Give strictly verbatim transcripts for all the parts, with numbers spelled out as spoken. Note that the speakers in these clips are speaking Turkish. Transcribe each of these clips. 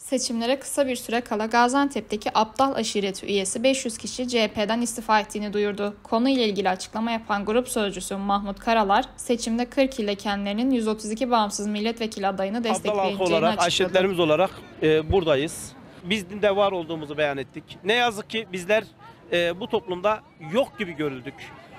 Seçimlere kısa bir süre kala Gaziantep'teki Abdal aşireti üyesi beş yüz kişi C H P'den istifa ettiğini duyurdu. Konuyla ilgili açıklama yapan grup sözcüsü Mahmut Karalar, seçimde kırk ilde kendilerinin yüz otuz iki bağımsız milletvekili adayını destekleyeceğini açıkladı. olarak, aşiretlerimiz olarak e, buradayız. Biz dinde var olduğumuzu beyan ettik. Ne yazık ki bizler e, bu toplumda yok gibi görüldük.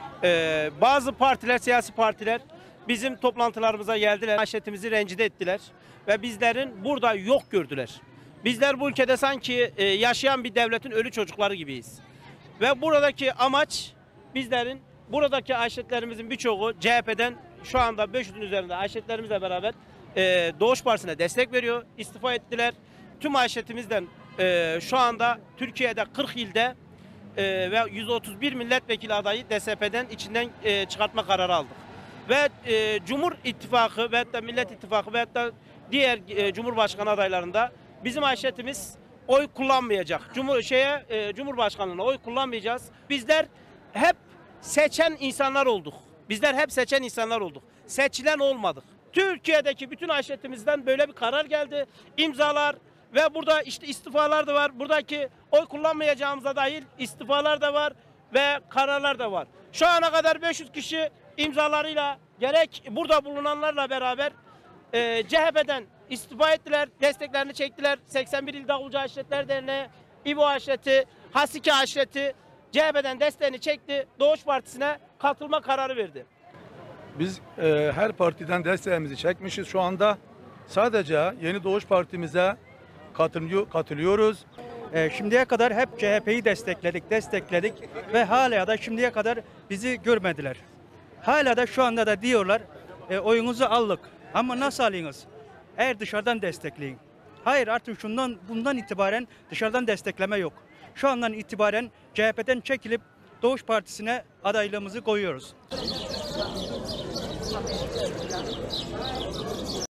E, bazı partiler, siyasi partiler bizim toplantılarımıza geldiler, aşiretimizi rencide ettiler ve bizlerin burada yok gördüler. Bizler bu ülkede sanki e, yaşayan bir devletin ölü çocukları gibiyiz. Ve buradaki amaç bizlerin, buradaki aşiretlerimizin birçoğu C H P'den şu anda beş yüzün üzerinde aşiretlerimizle beraber e, Doğuş Partisi'ne destek veriyor, istifa ettiler. Tüm aşiretimizden e, şu anda Türkiye'de kırk ilde e, ve yüz otuz bir milletvekili adayı D S P'den içinden e, çıkartma kararı aldık. Ve e, Cumhur İttifakı ve da Millet İttifakı ve da diğer e, Cumhurbaşkanı adaylarında bizim aşiretimiz oy kullanmayacak. Cumhur şeye e, Cumhurbaşkanlığına oy kullanmayacağız. Bizler hep seçen insanlar olduk. Bizler hep seçen insanlar olduk. Seçilen olmadık. Türkiye'deki bütün aşiretimizden böyle bir karar geldi. İmzalar ve burada işte istifalar da var. Buradaki oy kullanmayacağımıza dair istifalar da var ve kararlar da var. Şu ana kadar beş yüz kişi imzalarıyla gerek burada bulunanlarla beraber e, C H P'den istifa ettiler, desteklerini çektiler. seksen bir İl Davulcu Aşiretler Derneği, İbo Aşireti, Hasiki Aşireti C H P'den desteğini çekti. Doğuş Partisi'ne katılma kararı verdi. Biz e, her partiden desteğimizi çekmişiz. Şu anda sadece Yeni Doğuş Partimize katılıyor, katılıyoruz. E, şimdiye kadar hep C H P'yi destekledik, destekledik ve hala da şimdiye kadar bizi görmediler. Hala da şu anda da diyorlar e, oyunuzu aldık. Ama nasıl alıyorsunuz? Eğer dışarıdan destekleyin. Hayır, artık şundan bundan itibaren dışarıdan destekleme yok. Şu andan itibaren C H P'den çekilip Doğuş Partisi'ne adaylığımızı koyuyoruz.